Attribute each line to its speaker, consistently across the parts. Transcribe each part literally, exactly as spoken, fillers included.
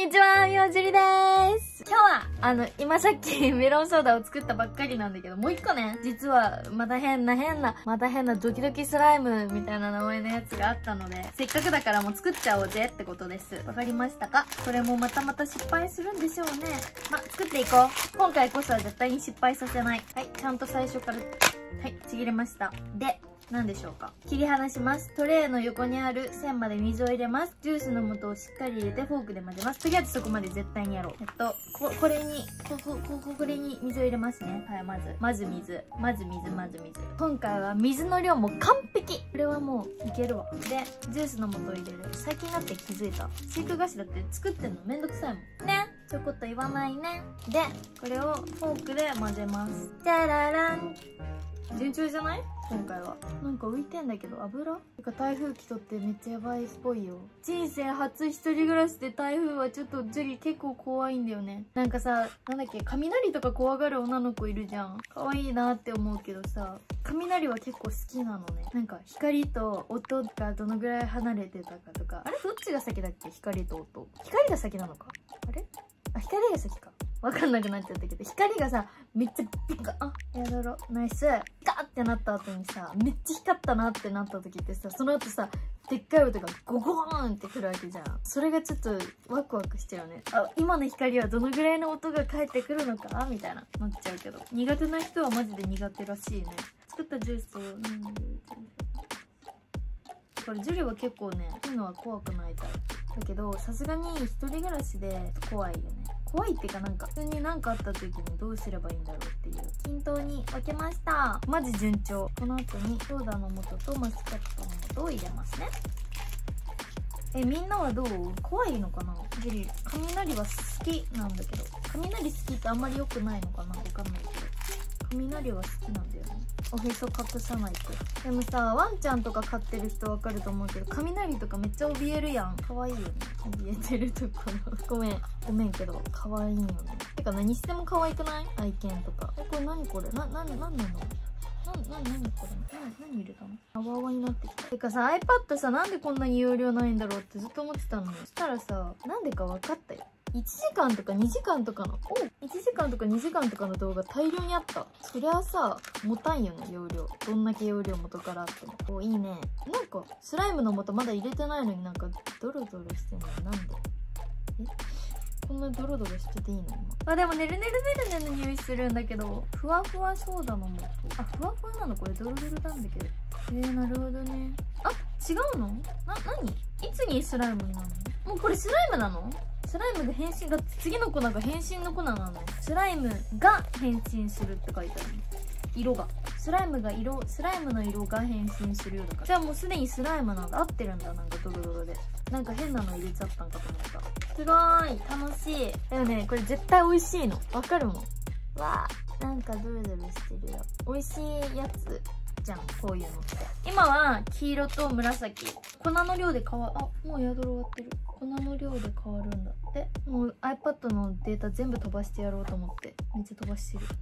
Speaker 1: にちは、みおじりでーす。今日は、あの、今さっきメロンソーダを作ったばっかりなんだけど、もう一個ね、実は、また変な変な、また変なドキドキスライムみたいな名前のやつがあったので、せっかくだからもう作っちゃおうぜってことです。わかりましたか？これもまたまた失敗するんでしょうね。ま、作っていこう。今回こそは絶対に失敗させない。はい、ちゃんと最初から、はい、ちぎれました。で、何でしょうか。切り離します。トレイの横にある線まで水を入れます。ジュースの素をしっかり入れてフォークで混ぜます。とりあえずそこまで絶対にやろう。えっと、こ、これに、こ、こ、こ、こ、これに水を入れますね。はい、まず。まず水。まず水、まず水。今回は水の量も完璧。これはもういけるわ。で、ジュースの素を入れる。最近になって気づいた。シーク菓子だって作ってんのめんどくさいもん。ね。ちょこっと言わないね。で、これをフォークで混ぜます。じゃららん。順調じゃない？今回はなんか浮いてんだけど油？てか台風来とってめっちゃやばいっぽいよ。人生初一人暮らしで台風はちょっとジュリ結構怖いんだよね。なんかさ、なんだっけ、雷とか怖がる女の子いるじゃん。可愛いなって思うけどさ、雷は結構好きなのね。なんか光と音がどのぐらい離れてたかとか。あれどっちが先だっけ？光と音。光が先なのか？あれ？あ、光が先か。わかんなくなっちゃったけど、光がさ、めっちゃビカッ、あ、やだろ、ナイス、ガーってなった後にさ、めっちゃ光ったなってなった時ってさ、その後さ、でっかい音がゴゴーンってくるわけじゃん。それがちょっとワクワクしちゃうね。あ、今の光はどのぐらいの音が返ってくるのかみたいな、なっちゃうけど。苦手な人はマジで苦手らしいね。作ったジュースを、うん、これジュリは結構ね、そういうのは怖くないタイプ。だけど、さすがに一人暮らしで怖いよね。怖いっていうかなんか、普通に何かあった時にどうすればいいんだろうっていう。均等に分けました。マジ順調。この後にソーダの素とマスカットの素を入れますね。え、みんなはどう？怖いのかな？ジュリ、雷は好きなんだけど。雷好きってあんまり良くないのかな？わかんないけど。雷は好きなんだよね。おへそ隠さないと。でもさ、ワンちゃんとか飼ってる人わかると思うけど、雷とかめっちゃ怯えるやん。可愛いよね。怯えてるところ。ごめん。ごめんけど、可愛いよね。てか何しても可愛くない？愛犬とか。え、これ何これ？な、な、なんなの？な、な、なにこれ？な、何入れたの？あわあわになってきた。てかさ、iPad さ、なんでこんなに容量ないんだろうってずっと思ってたのに。そしたらさ、なんでか分かったよ。いちじかんとかにじかんとかの、おいちじかんとかにじかんとかの動画大量にあった。そりゃあさ、持たんよね、容量。どんだけ容量元からあっても。お、いいね。なんか、スライムの素まだ入れてないのになんか、ドロドロしてんのなんで？え？こんなドロドロしてていいの今。あ、でもねるねるねるねの匂いするんだけど、ふわふわソーダの素。あ、ふわふわなの？これドロドロなんだけど。えー、なるほどね。あ、違うの？な、なに？いつにスライムになるの？もうこれスライムなの？スライムが変身が、次の粉が変身の粉なの。スライムが変身するって書いてある。色が。スライムが色、スライムの色が変身するよだから。じゃあもうすでにスライムなんだ。合ってるんだ。なんかドロドロで。なんか変なの入れちゃったんかと思った。すごーい。楽しい。でもね、これ絶対美味しいの。わかるもん。わー。なんかドロドロしてるよ。美味しいやつじゃん。こういうのって。今は黄色と紫。粉の量で変わ、あ、もうヤドル終わってる。粉の量で変わるんだって。もう iPad のデータ全部飛ばしてやろうと思って。めっちゃ飛ばしてる。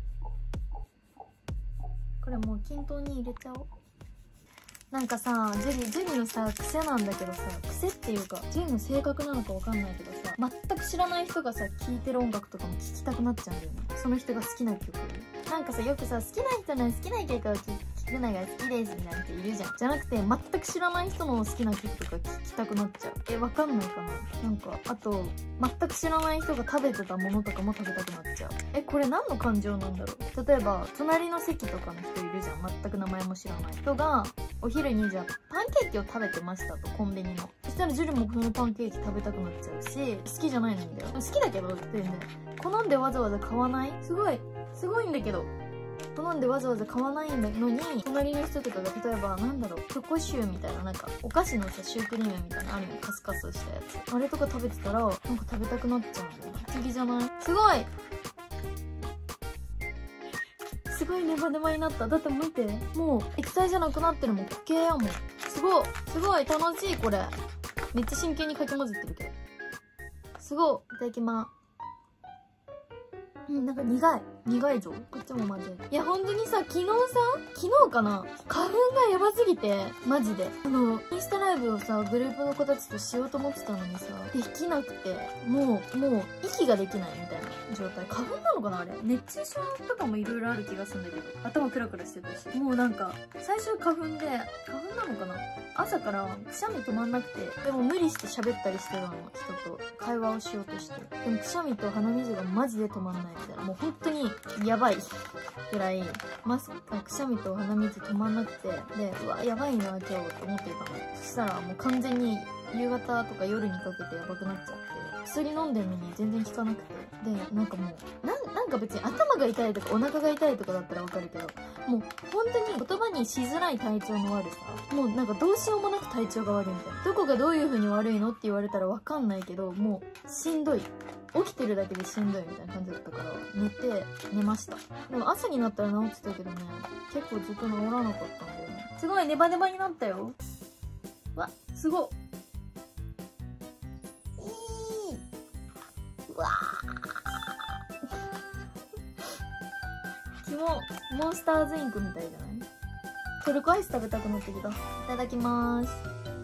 Speaker 1: これもう均等に入れちゃおう。なんかさ、ジュリ、ジュリのさ、癖なんだけどさ、癖っていうか、ジュリの性格なのかわかんないけどさ、全く知らない人がさ、聴いてる音楽とかも聴きたくなっちゃうんだよね。その人が好きな曲。なんかさ、よくさ、好きな人の好きな曲を聴くのが好きですみたいな人いるじゃん。じゃなくて、全く知らない人の好きな曲とか聴きたくなっちゃう。え、わかんないかな？なんか、あと、全く知らない人が食べてたものとかも食べたくなっちゃう。え、これ何の感情なんだろう？例えば、隣の席とかの人いるじゃん。全く名前も知らない人が、お昼にじゃあパンケーキを食べてましたと、コンビニの。そしたらジュリもこのパンケーキ食べたくなっちゃうし、好きじゃないのにだよ。好きだけど全然好んでわざわざ買わない？すごいすごいんだけど、好んでわざわざ買わないんだのに、隣の人とかが例えばなんだろう、チョコシューみたいな、なんかお菓子のさシュークリームみたいなあるよ、カスカスしたやつ。あれとか食べてたらなんか食べたくなっちゃうんだよ。不思議じゃない？すごいすごいネバネバになった。だって見て、もう液体じゃなくなってるもん。固形やもん。すごいすごい楽しい。これめっちゃ真剣にかき混ぜてるけど、すごい。いただきます。うん、なんか苦い苦いぞ。こっちも混ぜる。いや、ほんとにさ、昨日さ、昨日かな、花粉がやばすぎて、マジで。あの、インスタライブをさ、グループの子たちとしようと思ってたのにさ、できなくて、もう、もう、息ができないみたいな状態。花粉なのかなあれ。熱中症とかもいろいろある気がするんだけど、頭クラクラしてたし。もうなんか、最初花粉で、花粉なのかな、朝からくしゃみ止まんなくて、でも無理して喋ったりしてたの、人と会話をしようとして。でもくしゃみと鼻水がマジで止まんないみたいな。もう本当にやばいぐらい、マスク、くしゃみと鼻水止まんなくて、で、うわ、やばいな、今日って思ってたの。そしたらもう完全に夕方とか夜にかけてやばくなっちゃって、薬飲んでるのに全然効かなくて。で、なんかもう、なん、なんか別に頭が痛いとかお腹が痛いとかだったらわかるけど、もう本当に言葉にしづらい体調の悪さ。もうなんかどうしようもなく体調が悪いみたいな。どこがどういう風に悪いのって言われたらわかんないけど、もうしんどい。起きてるだけでしんどいみたいな感じだったから、寝て、寝ました。でも朝になったら治ってたけどね、結構ずっと治らなかったんだよね。すごいネバネバになったよ。わ、すごっ。いい。うわー。キモ、モンスターズインクみたいじゃない？トルコアイス食べたくなってきた。いただきまーす。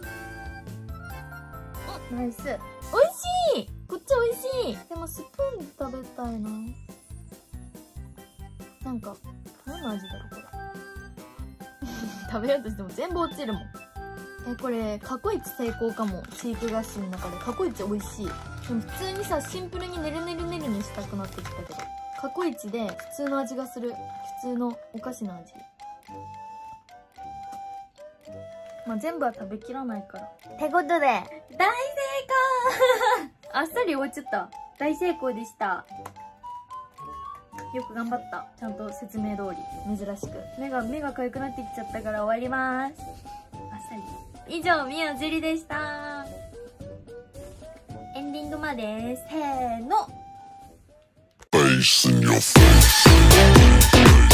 Speaker 1: ナイス。美味しい！こっち美味しい！でもスプーンで食べたいな。なんか、何の味だろうこれ。食べようとしても全部落ちるもん。え、これ、過去一成功かも。飼育菓子の中で。過去一美味しい。でも普通にさ、シンプルにねるねるねるにしたくなってきたけど。過去一で普通の味がする。普通のお菓子の味。まあ、全部は食べきらないから。ってことで、大成功あっさり終わっちゃった。大成功でした。よく頑張った。ちゃんと説明通り。珍しく。目が、目が痒くなってきちゃったから終わります。あっさり。以上、みやゼリでした。エンディングまで、せーの。Face in your face.